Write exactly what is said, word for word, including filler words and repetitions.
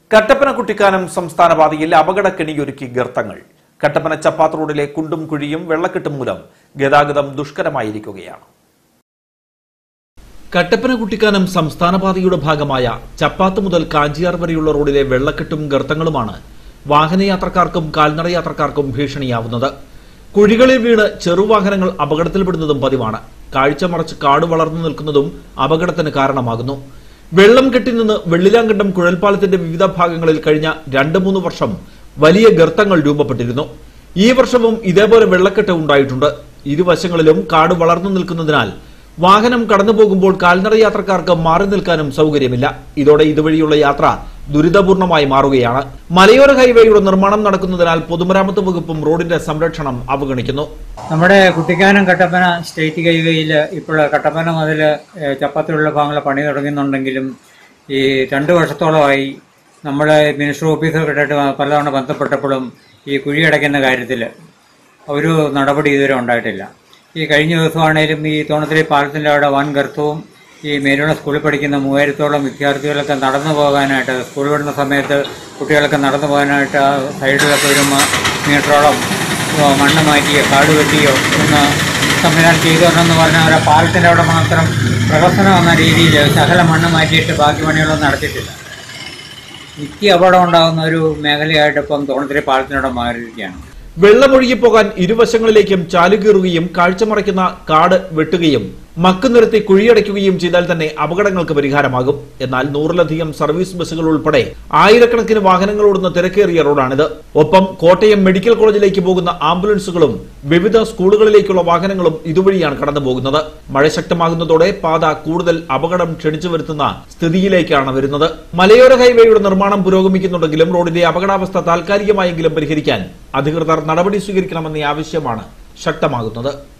കട്ടപ്പന കുട്ടിക്കാനം സംസ്ഥാന പാതയിൽ അപകടക്കെണിയൊരുക്കി ഗർത്തങ്ങൾ. കട്ടപ്പന ചപ്പാത്ത് റോഡിലെ കുണ്ടും കുഴിയും വെള്ളക്കെട്ടും മൂലം ഗതാഗതം ദുഷ്കരമായിരിക്കുകയാണ്. കട്ടപ്പന കുട്ടിക്കാനം സംസ്ഥാന പാതയുടെ ഭാഗമായ ചപ്പാത്ത് മുതൽ കാഞ്ചിയാർ വരെയുള്ള റോഡിലെ വെള്ളക്കെട്ടും ഗർത്തങ്ങളുമാണ് വാഹനയാത്രക്കാർക്കും കാൽനട യാത്രക്കാർക്കും ഭീഷണിയാവുന്നത്. കുഴികളിൽ വീണ് ചെറുവാഹനങ്ങൾ അപകടത്തിൽപ്പെടുന്നതും പതിവാണ്. കാഴ്ച മറച്ച് കാട് വളർന്നു നിൽക്കുന്നതും അപകടത്തിന് കാരണമാകുന്നു. വെള്ളം കെട്ടിനിന്ന് വെള്ളിലാങ്കണ്ടം കുഴൽപ്പാലത്തിന്റെ വിവിധ ഭാഗങ്ങളിൽ കഴിഞ്ഞ രണ്ട് മൂന്ന് വർഷം വലിയ ഗർത്തങ്ങൾ രൂപപ്പെട്ടിരുന്നു. ഈ വർഷവും ഇതേപോലെ വെള്ളക്കെട്ട് ഉണ്ടായിട്ടുണ്ട്. ഇരുവശങ്ങളിലും കാട് വളർന്നു നിൽക്കുന്നതിനാൽ വാഹനം കടന്നുപോകുമ്പോൾ കാൽനട യാത്രക്കാർക്ക് മാറി നിൽക്കാനും സൗകര്യമില്ല. ഇതോടെ ഇതുവഴിയുള്ള യാത്ര ദുരിതപൂർണമായി മാറുകയാണ്. മലയോര ഹൈവേയുടെ നിർമ്മാണം നടക്കുന്നതിനാൽ പൊതുമരാമത്ത് വകുപ്പും റോഡിന്റെ സംരക്ഷണം അവഗണിക്കുന്നു. നമ്മുടെ കുട്ടിക്കാനം കട്ടപ്പന സ്റ്റേറ്റ് ഹൈവേയിൽ ഇപ്പോൾ കട്ടപ്പന മുതൽ ചപ്പാത്തിലുള്ള ഭാഗങ്ങൾ പണി തുടങ്ങുന്നുണ്ടെങ്കിലും ഈ രണ്ടു വർഷത്തോളമായി നമ്മൾ മിനിസ്റ്റർ ഓഫീസർക്കിട്ടായിട്ട് പലതവണ ബന്ധപ്പെട്ടപ്പോഴും ഈ കുഴിയടയ്ക്കുന്ന കാര്യത്തിൽ ഒരു നടപടി ഇതുവരെ ഉണ്ടായിട്ടില്ല. ഈ കഴിഞ്ഞ ദിവസമാണേലും ഈ തോണത്തിലെ പാലത്തിൻ്റെ അവിടെ വൻ ഗർത്തവും ഈ മേലുള്ള സ്കൂളിൽ പഠിക്കുന്ന മൂവായിരത്തോളം വിദ്യാർത്ഥികളൊക്കെ നടന്നു പോകാനായിട്ട് സ്കൂൾ വിടുന്ന സമയത്ത് കുട്ടികളൊക്കെ നടന്നു പോകാനായിട്ട് ആ സൈഡിലൊക്കെ ഒരു മീറ്ററോളം മണ്ണ് മാറ്റിയോ കാട് വെട്ടിയോ ഒന്ന് സംവിധാനം ചെയ്തു തരണമെന്ന് പറഞ്ഞാൽ അവരെ പാലത്തിൻ്റെ അവിടെ മാത്രം പ്രവർത്തനം എന്ന രീതിയിൽ സകല മണ്ണ് മാറ്റിയിട്ട് ബാക്കി പണികളൊന്നും നടത്തിയിട്ടില്ല. നിത്യ അപകടം ഉണ്ടാകുന്ന ഒരു മേഖലയായിട്ട് ഇപ്പം തോണത്തിലെ പാലത്തിനോട് മാറിയിരിക്കുകയാണ്. വെള്ളമൊഴുകിപ്പോകാൻ ഇരുവശങ്ങളിലേക്കും ചാലുകീറുകയും കാഴ്ച മറയ്ക്കുന്ന കാട് വെട്ടുകയും മക്ക് നിരത്തി കുഴിയടയ്ക്കുകയും ചെയ്താൽ തന്നെ അപകടങ്ങൾക്ക് പരിഹാരമാകും. എന്നാൽ നൂറിലധികം സർവീസ് ബസ്സുകൾ ഉൾപ്പെടെ ആയിരക്കണക്കിന് വാഹനങ്ങൾ ഓടുന്ന തിരക്കേറിയ റോഡാണിത്. ഒപ്പം കോട്ടയം മെഡിക്കൽ കോളേജിലേക്ക് പോകുന്ന ആംബുലൻസുകളും വിവിധ സ്കൂളുകളിലേക്കുള്ള വാഹനങ്ങളും ഇതുവഴിയാണ് കടന്നു പോകുന്നത്. മഴ ശക്തമാകുന്നതോടെ പാത കൂടുതൽ അപകടം ക്ഷണിച്ചു വരുത്തുന്ന സ്ഥിതിയിലേക്കാണ് വരുന്നത്. മലയോര ഹൈവേയുടെ നിർമ്മാണം പുരോഗമിക്കുന്നുണ്ടെങ്കിലും റോഡിന്റെ അപകടാവസ്ഥ താൽക്കാലികമായെങ്കിലും പരിഹരിക്കാൻ അധികൃതർ നടപടി സ്വീകരിക്കണമെന്ന ആവശ്യമാണ് ശക്തമാകുന്നത്.